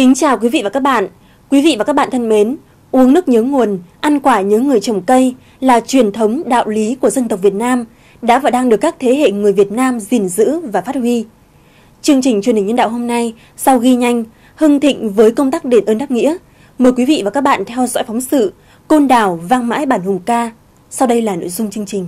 Kính chào quý vị và các bạn. Quý vị và các bạn thân mến, uống nước nhớ nguồn, ăn quả nhớ người trồng cây là truyền thống đạo lý của dân tộc Việt Nam, đã và đang được các thế hệ người Việt Nam gìn giữ và phát huy. Chương trình truyền hình nhân đạo hôm nay, sau ghi nhanh, hưng thịnh với công tác đền ơn đáp nghĩa, mời quý vị và các bạn theo dõi phóng sự Côn Đảo vang mãi bản hùng ca. Sau đây là nội dung chương trình.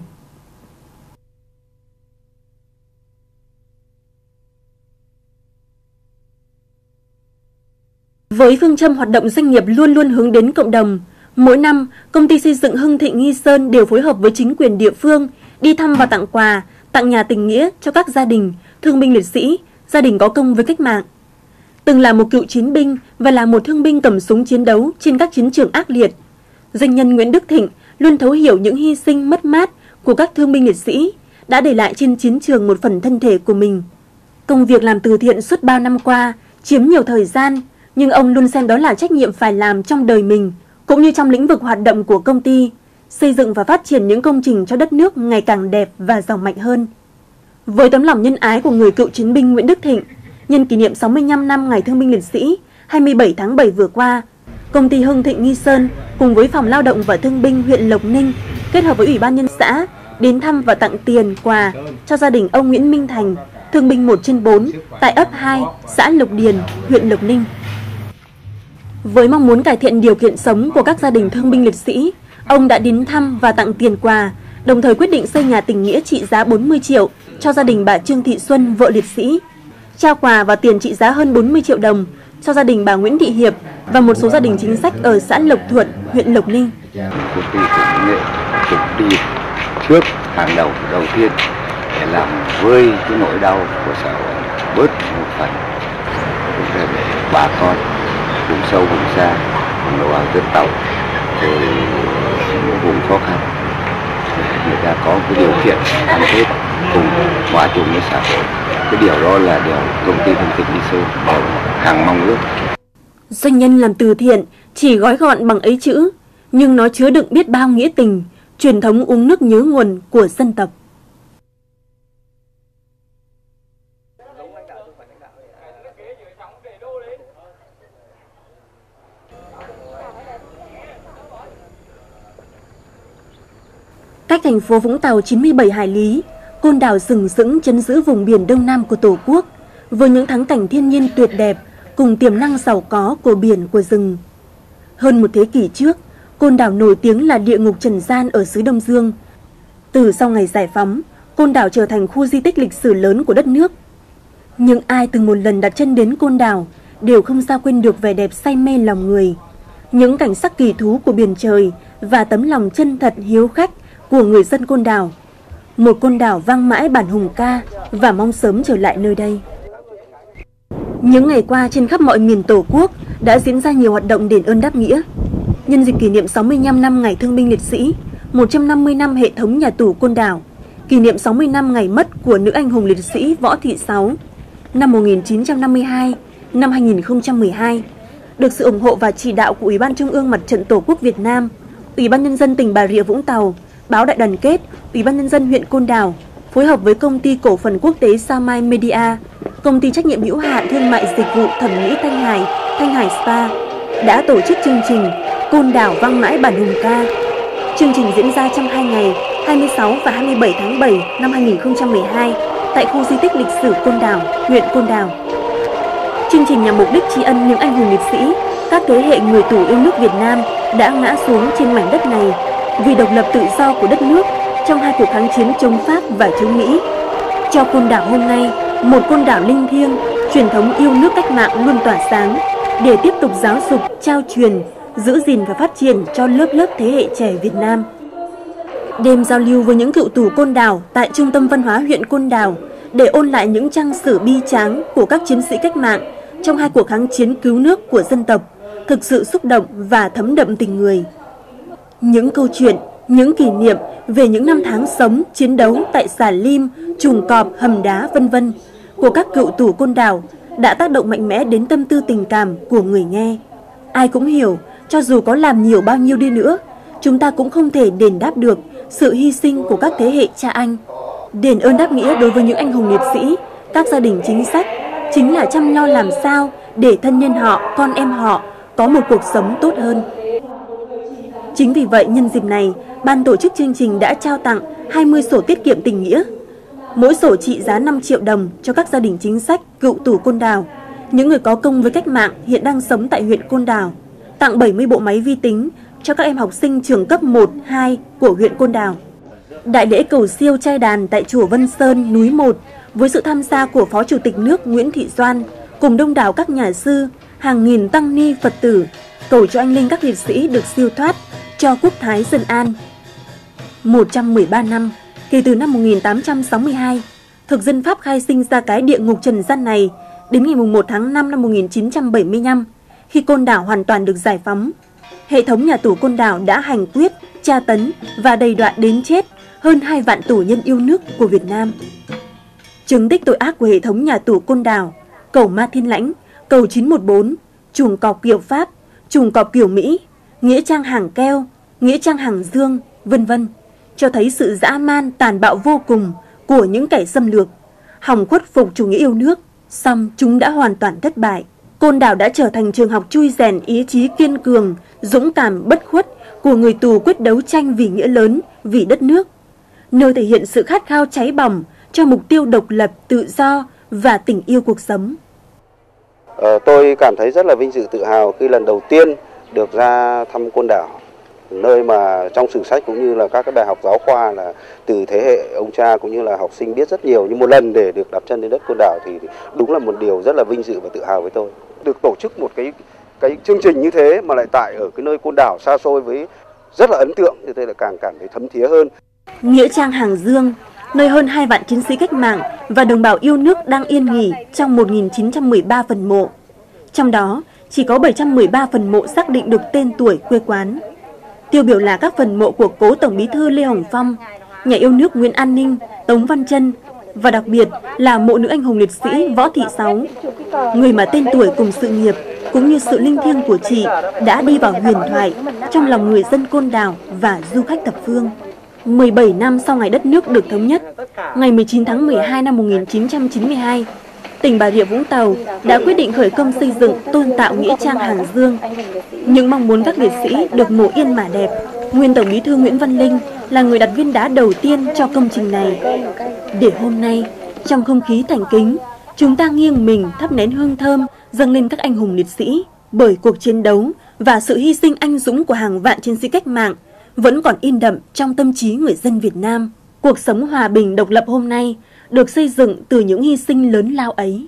Với phương châm hoạt động doanh nghiệp luôn luôn hướng đến cộng đồng, mỗi năm, công ty xây dựng Hưng Thịnh Nghi Sơn đều phối hợp với chính quyền địa phương đi thăm và tặng quà, tặng nhà tình nghĩa cho các gia đình, thương binh liệt sĩ, gia đình có công với cách mạng. Từng là một cựu chiến binh và là một thương binh cầm súng chiến đấu trên các chiến trường ác liệt, doanh nhân Nguyễn Đức Thịnh luôn thấu hiểu những hy sinh mất mát của các thương binh liệt sĩ, đã để lại trên chiến trường một phần thân thể của mình. Công việc làm từ thiện suốt bao năm qua chiếm nhiều thời gian, nhưng ông luôn xem đó là trách nhiệm phải làm trong đời mình, cũng như trong lĩnh vực hoạt động của công ty, xây dựng và phát triển những công trình cho đất nước ngày càng đẹp và giàu mạnh hơn. Với tấm lòng nhân ái của người cựu chiến binh Nguyễn Đức Thịnh, nhân kỷ niệm 65 năm Ngày Thương binh Liệt sĩ 27 tháng 7 vừa qua, công ty Hưng Thịnh Nghi Sơn cùng với Phòng Lao động và Thương binh huyện Lộc Ninh kết hợp với Ủy ban nhân xã đến thăm và tặng tiền quà cho gia đình ông Nguyễn Minh Thành, thương binh 1/4 tại ấp 2, xã Lộc Điền, huyện Lộc Ninh. Với mong muốn cải thiện điều kiện sống của các gia đình thương binh liệt sĩ, ông đã đến thăm và tặng tiền quà, đồng thời quyết định xây nhà tình nghĩa trị giá 40 triệu cho gia đình bà Trương Thị Xuân, vợ liệt sĩ, trao quà và tiền trị giá hơn 40 triệu đồng cho gia đình bà Nguyễn Thị Hiệp và một số gia đình chính sách ở xã Lộc Thuận, huyện Lộc Ninh. Công ty cũng nghệ cũng đi trước hàng đầu tiên để làm vơi cái nỗi đau của xã hội bớt một phần để bà con vùng sâu vùng xa, vùng đồng bào dân tộc, rồi những vùng khó khăn, người ta có cái điều kiện ăn Tết cùng hòa chung với xã hội. Cái điều đó là điều công ty Hưng Thịnh Nghi Sơn đều hằng mong ước. Doanh nhân làm từ thiện chỉ gói gọn bằng ấy chữ, nhưng nó chứa đựng biết bao nghĩa tình, truyền thống uống nước nhớ nguồn của dân tộc. Cách thành phố Vũng Tàu 97 hải lý, Côn Đảo sừng sững trấn giữ vùng biển Đông Nam của Tổ quốc, với những thắng cảnh thiên nhiên tuyệt đẹp cùng tiềm năng giàu có của biển của rừng. Hơn một thế kỷ trước, Côn Đảo nổi tiếng là địa ngục trần gian ở xứ Đông Dương. Từ sau ngày giải phóng, Côn Đảo trở thành khu di tích lịch sử lớn của đất nước. Nhưng ai từng một lần đặt chân đến Côn Đảo đều không sao quên được vẻ đẹp say mê lòng người, những cảnh sắc kỳ thú của biển trời và tấm lòng chân thật hiếu khách của người dân Côn Đảo. Một Côn Đảo vang mãi bản hùng ca và mong sớm trở lại nơi đây. Những ngày qua trên khắp mọi miền Tổ quốc đã diễn ra nhiều hoạt động đền ơn đáp nghĩa. Nhân dịp kỷ niệm 65 năm Ngày Thương binh Liệt sĩ, 150 năm hệ thống nhà tù Côn Đảo, kỷ niệm 60 năm ngày mất của nữ anh hùng liệt sĩ Võ Thị Sáu năm 1952, năm 2012, được sự ủng hộ và chỉ đạo của Ủy ban Trung ương Mặt trận Tổ quốc Việt Nam, Ủy ban Nhân dân tỉnh Bà Rịa Vũng Tàu, Báo Đại đoàn kết, Ủy ban Nhân dân huyện Côn Đảo, phối hợp với Công ty Cổ phần Quốc tế Sao Mai Media, Công ty trách nhiệm hữu hạn thương mại dịch vụ thẩm mỹ Thanh Hải Spa, đã tổ chức chương trình Côn Đảo vang mãi bản hùng ca. Chương trình diễn ra trong 2 ngày, 26 và 27 tháng 7 năm 2012, tại khu di tích lịch sử Côn Đảo, huyện Côn Đảo. Chương trình nhằm mục đích tri ân những anh hùng liệt sĩ, các thế hệ người tù yêu nước Việt Nam đã ngã xuống trên mảnh đất này vì độc lập tự do của đất nước trong 2 cuộc kháng chiến chống Pháp và chống Mỹ. Cho Côn Đảo hôm nay, một Côn Đảo linh thiêng, truyền thống yêu nước cách mạng luôn tỏa sáng, để tiếp tục giáo dục, trao truyền, giữ gìn và phát triển cho lớp thế hệ trẻ Việt Nam. Đêm giao lưu với những cựu tù Côn Đảo tại Trung tâm Văn hóa huyện Côn Đảo để ôn lại những trang sử bi tráng của các chiến sĩ cách mạng trong 2 cuộc kháng chiến cứu nước của dân tộc, thực sự xúc động và thấm đậm tình người. Những câu chuyện, những kỷ niệm về những năm tháng sống, chiến đấu tại Xà Lim, Trùng Cọp, Hầm Đá, v.v. của các cựu tù Côn Đảo đã tác động mạnh mẽ đến tâm tư tình cảm của người nghe. Ai cũng hiểu, cho dù có làm nhiều bao nhiêu đi nữa, chúng ta cũng không thể đền đáp được sự hy sinh của các thế hệ cha anh. Đền ơn đáp nghĩa đối với những anh hùng liệt sĩ, các gia đình chính sách, chính là chăm lo làm sao để thân nhân họ, con em họ có một cuộc sống tốt hơn. Chính vì vậy, nhân dịp này, ban tổ chức chương trình đã trao tặng 20 sổ tiết kiệm tình nghĩa. Mỗi sổ trị giá 5 triệu đồng cho các gia đình chính sách, cựu tù Côn Đảo, những người có công với cách mạng hiện đang sống tại huyện Côn Đảo, tặng 70 bộ máy vi tính cho các em học sinh trường cấp 1, 2 của huyện Côn Đảo. Đại lễ cầu siêu trai đàn tại chùa Vân Sơn, núi 1 với sự tham gia của Phó Chủ tịch nước Nguyễn Thị Doan cùng đông đảo các nhà sư, hàng nghìn tăng ni Phật tử, cầu cho anh linh các liệt sĩ được siêu thoát, cho quốc thái dân an. 113 năm kể từ năm 1862, thực dân Pháp khai sinh ra cái địa ngục trần gian này đến ngày 1 tháng 5 năm 1975, khi Côn Đảo hoàn toàn được giải phóng. Hệ thống nhà tù Côn Đảo đã hành quyết, tra tấn và đầy đọa đến chết hơn 2 vạn tù nhân yêu nước của Việt Nam. Chứng tích tội ác của hệ thống nhà tù Côn Đảo, cầu Ma Thiên Lãnh, cầu 914, chuồng cọp kiểu Pháp, chuồng cọp kiểu Mỹ, nghĩa trang Hàng Keo, nghĩa trang Hàng Dương, vân vân, cho thấy sự dã man tàn bạo vô cùng của những kẻ xâm lược, hòng khuất phục chủ nghĩa yêu nước, song chúng đã hoàn toàn thất bại. Côn Đảo đã trở thành trường học chui rèn ý chí kiên cường, dũng cảm bất khuất của người tù quyết đấu tranh vì nghĩa lớn, vì đất nước, nơi thể hiện sự khát khao cháy bỏng cho mục tiêu độc lập, tự do và tình yêu cuộc sống. Tôi cảm thấy rất là vinh dự tự hào khi lần đầu tiên được ra thăm Côn Đảo, nơi mà trong sử sách cũng như là các cái bài học giáo khoa là từ thế hệ ông cha cũng như là học sinh biết rất nhiều, nhưng một lần để được đặt chân đến đất Côn Đảo thì đúng là một điều rất là vinh dự và tự hào với tôi. Được tổ chức một cái chương trình như thế mà lại tại ở cái nơi Côn Đảo xa xôi với rất là ấn tượng, như thế là càng cảm thấy thấm thía hơn. Nghĩa trang Hàng Dương, nơi hơn 2 vạn chiến sĩ cách mạng và đồng bào yêu nước đang yên nghỉ trong 1913 phần mộ. Trong đó, chỉ có 713 phần mộ xác định được tên tuổi, quê quán. Tiêu biểu là các phần mộ của cố Tổng Bí thư Lê Hồng Phong, nhà yêu nước Nguyễn An Ninh, Tống Văn Trân và đặc biệt là mộ nữ anh hùng liệt sĩ Võ Thị Sáu, người mà tên tuổi cùng sự nghiệp cũng như sự linh thiêng của chị đã đi vào huyền thoại trong lòng người dân Côn Đảo và du khách thập phương. 17 năm sau ngày đất nước được thống nhất, ngày 19 tháng 12 năm 1992, tỉnh Bà Rịa Vũng Tàu đã quyết định khởi công xây dựng tôn tạo nghĩa trang Hàng Dương. Những mong muốn các liệt sĩ được mộ yên mà đẹp, nguyên Tổng Bí thư Nguyễn Văn Linh là người đặt viên đá đầu tiên cho công trình này. Để hôm nay, trong không khí thành kính, chúng ta nghiêng mình thắp nén hương thơm dâng lên các anh hùng liệt sĩ, bởi cuộc chiến đấu và sự hy sinh anh dũng của hàng vạn chiến sĩ cách mạng vẫn còn in đậm trong tâm trí người dân Việt Nam. Cuộc sống hòa bình độc lập hôm nay được xây dựng từ những hy sinh lớn lao ấy.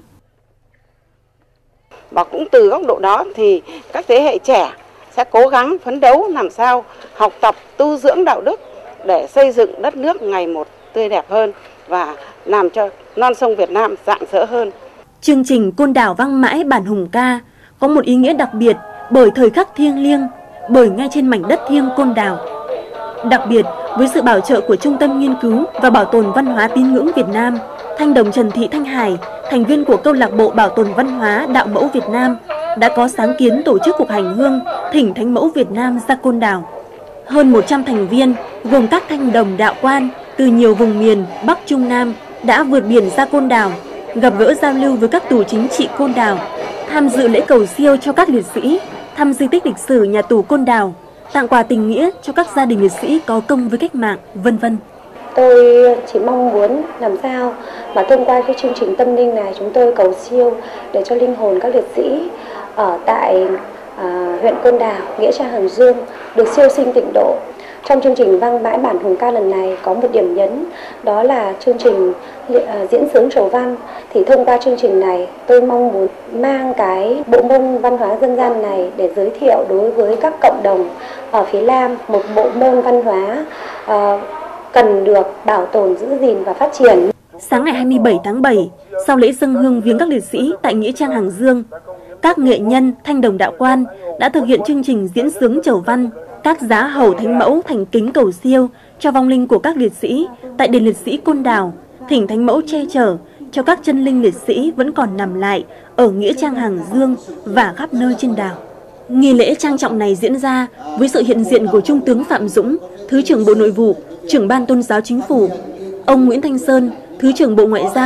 Và cũng từ góc độ đó thì các thế hệ trẻ sẽ cố gắng phấn đấu làm sao học tập, tu dưỡng đạo đức để xây dựng đất nước ngày một tươi đẹp hơn và làm cho non sông Việt Nam rạng rỡ hơn. Chương trình Côn Đảo vang mãi bản hùng ca có một ý nghĩa đặc biệt bởi thời khắc thiêng liêng, bởi ngay trên mảnh đất thiêng Côn Đảo. Đặc biệt, với sự bảo trợ của Trung tâm Nghiên cứu và Bảo tồn Văn hóa Tín ngưỡng Việt Nam, Thanh đồng Trần Thị Thanh Hải, thành viên của Câu lạc bộ Bảo tồn Văn hóa Đạo mẫu Việt Nam, đã có sáng kiến tổ chức cuộc hành hương thỉnh Thánh mẫu Việt Nam ra Côn Đảo. Hơn 100 thành viên, gồm các thanh đồng đạo quan từ nhiều vùng miền Bắc Trung Nam đã vượt biển ra Côn Đảo, gặp gỡ giao lưu với các tù chính trị Côn Đảo, tham dự lễ cầu siêu cho các liệt sĩ, thăm di tích lịch sử nhà tù Côn Đảo, tặng quà tình nghĩa cho các gia đình liệt sĩ có công với cách mạng, vân vân. Tôi chỉ mong muốn làm sao mà thông qua cái chương trình tâm linh này chúng tôi cầu siêu để cho linh hồn các liệt sĩ ở tại huyện Côn Đảo, nghĩa trang Hàng Dương được siêu sinh tịnh độ. Trong chương trình vang mãi bản hùng ca lần này có một điểm nhấn, đó là chương trình diễn xướng trầu văn. Thì thông qua chương trình này tôi mong muốn mang cái bộ môn văn hóa dân gian này để giới thiệu đối với các cộng đồng ở phía Nam, một bộ môn văn hóa cần được bảo tồn, giữ gìn và phát triển. Sáng ngày 27 tháng 7, sau lễ dâng hương viếng các liệt sĩ tại nghĩa trang Hàng Dương, các nghệ nhân thanh đồng đạo quan đã thực hiện chương trình diễn xướng chầu văn, các giá hầu thánh mẫu thành kính cầu siêu cho vong linh của các liệt sĩ tại đền liệt sĩ Côn Đảo, thỉnh thánh mẫu che chở cho các chân linh liệt sĩ vẫn còn nằm lại ở nghĩa trang Hàng Dương và khắp nơi trên đảo. Nghi lễ trang trọng này diễn ra với sự hiện diện của Trung tướng Phạm Dũng, Thứ trưởng Bộ Nội vụ, Trưởng ban Tôn giáo Chính phủ, ông Nguyễn Thanh Sơn, Thứ trưởng Bộ Ngoại giao,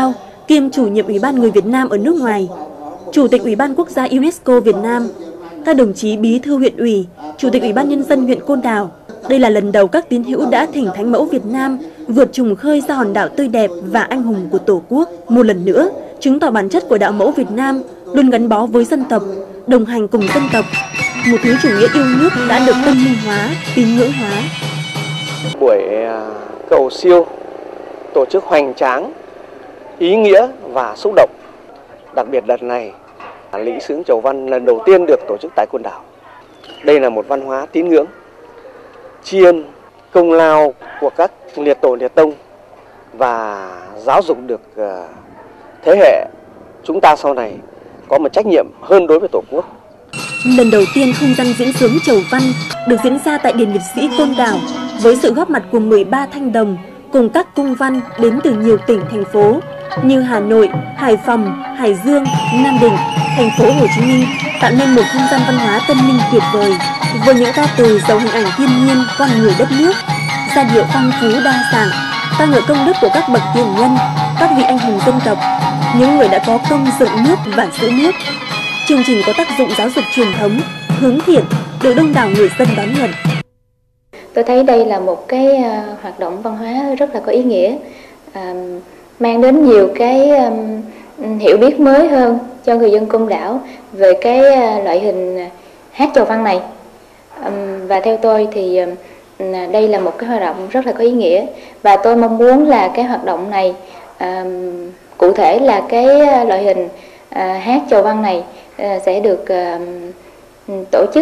kiêm chủ nhiệm Ủy ban Người Việt Nam ở nước ngoài, Chủ tịch Ủy ban Quốc gia UNESCO Việt Nam, các đồng chí Bí thư huyện ủy, Chủ tịch Ủy ban Nhân dân huyện Côn Đảo. Đây là lần đầu các tín hữu đã thỉnh Thánh mẫu Việt Nam vượt trùng khơi ra hòn đảo tươi đẹp và anh hùng của Tổ quốc. Một lần nữa, chứng tỏ bản chất của đạo mẫu Việt Nam luôn gắn bó với dân tộc, đồng hành cùng dân tộc. Một thứ chủ nghĩa yêu nước đã được tâm linh hóa, tín ngưỡng hóa. Buổi cầu siêu tổ chức hoành tráng, ý nghĩa và xúc động. Đặc biệt lần này, lễ xướng chầu văn lần đầu tiên được tổ chức tại Côn Đảo. Đây là một văn hóa tín ngưỡng, tri ân công lao của các liệt tổ liệt tông và giáo dục được thế hệ chúng ta sau này có một trách nhiệm hơn đối với Tổ quốc. Lần đầu tiên không gian diễn xướng chầu văn được diễn ra tại Đền Liệt sĩ Côn Đảo với sự góp mặt của 13 thanh đồng cùng các cung văn đến từ nhiều tỉnh, thành phố như Hà Nội, Hải Phòng, Hải Dương, Nam Định, thành phố Hồ Chí Minh, tạo nên một không gian văn hóa tâm linh tuyệt vời với những ca từ giàu hình ảnh thiên nhiên, con người đất nước, giai điệu phong phú đa dạng, ca ngợi công đức của các bậc tiền nhân, các vị anh hùng dân tộc, những người đã có công dựng nước và giữ nước. Chương trình có tác dụng giáo dục truyền thống, hướng thiện, được đông đảo người dân đón nhận. Tôi thấy đây là một cái hoạt động văn hóa rất là có ý nghĩa, mang đến nhiều cái hiểu biết mới hơn cho người dân Côn Đảo về cái loại hình hát chầu văn này. Và theo tôi thì đây là một cái hoạt động rất là có ý nghĩa, và tôi mong muốn là cái hoạt động này, cụ thể là cái loại hình hát chầu văn này sẽ được tổ chức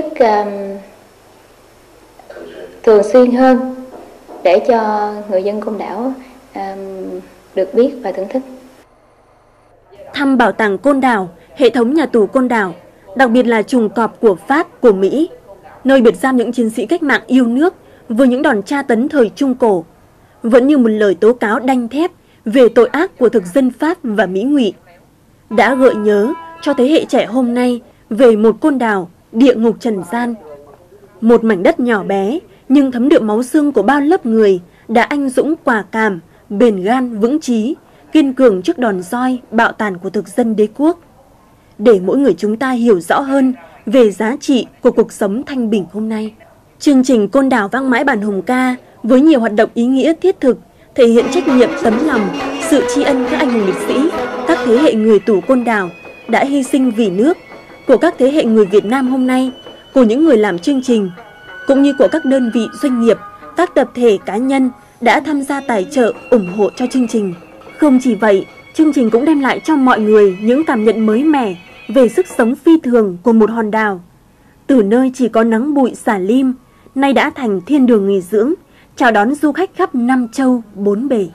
thường xuyên hơn để cho người dân Côn Đảo được biết và thưởng thức. Thăm bảo tàng Côn Đảo, hệ thống nhà tù Côn Đảo, đặc biệt là chuồng cọp của Pháp, của Mỹ, nơi biệt giam những chiến sĩ cách mạng yêu nước với những đòn tra tấn thời Trung Cổ, vẫn như một lời tố cáo đanh thép về tội ác của thực dân Pháp và Mỹ ngụy, đã gợi nhớ cho thế hệ trẻ hôm nay về một Côn Đảo địa ngục trần gian, một mảnh đất nhỏ bé nhưng thấm đượm máu xương của bao lớp người đã anh dũng quả cảm, bền gan vững chí, kiên cường trước đòn roi bạo tàn của thực dân đế quốc, để mỗi người chúng ta hiểu rõ hơn về giá trị của cuộc sống thanh bình hôm nay. Chương trình Côn Đảo vang mãi bản hùng ca với nhiều hoạt động ý nghĩa thiết thực, thể hiện trách nhiệm, tấm lòng, sự tri ân các anh hùng liệt sĩ, các thế hệ người tù Côn Đảo đã hy sinh vì nước, của các thế hệ người Việt Nam hôm nay, của những người làm chương trình, cũng như của các đơn vị doanh nghiệp, các tập thể cá nhân đã tham gia tài trợ ủng hộ cho chương trình. Không chỉ vậy, chương trình cũng đem lại cho mọi người những cảm nhận mới mẻ về sức sống phi thường của một hòn đảo. Từ nơi chỉ có nắng bụi xả lim, nay đã thành thiên đường nghỉ dưỡng, chào đón du khách khắp 5 châu 4 bể.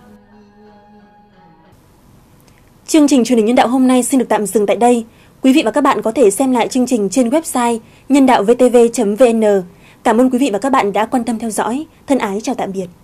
Chương trình Truyền hình Nhân đạo hôm nay xin được tạm dừng tại đây. Quý vị và các bạn có thể xem lại chương trình trên website nhân đạo vtv.vn. Cảm ơn quý vị và các bạn đã quan tâm theo dõi. Thân ái chào tạm biệt.